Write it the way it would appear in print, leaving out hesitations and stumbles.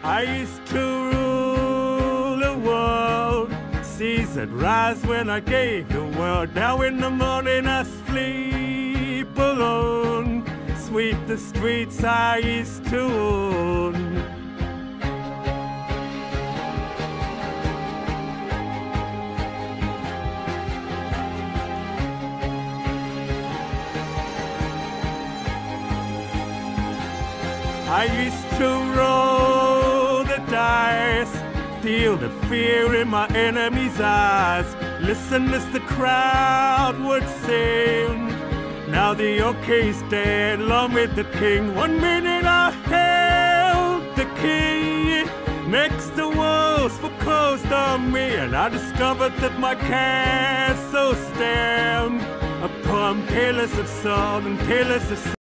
I used to rule the world. Seas that rise when I gave the word. Now in the morning I sleep alone. Sweep the streets I used to own. I used to roll the dice, feel the fear in my enemy's eyes, listen as the crowd would sing. Now the okay's dead, long with the king. 1 minute I held the key, next the walls were closed on me, and I discovered that my castle stand upon pillars of salt and pillars of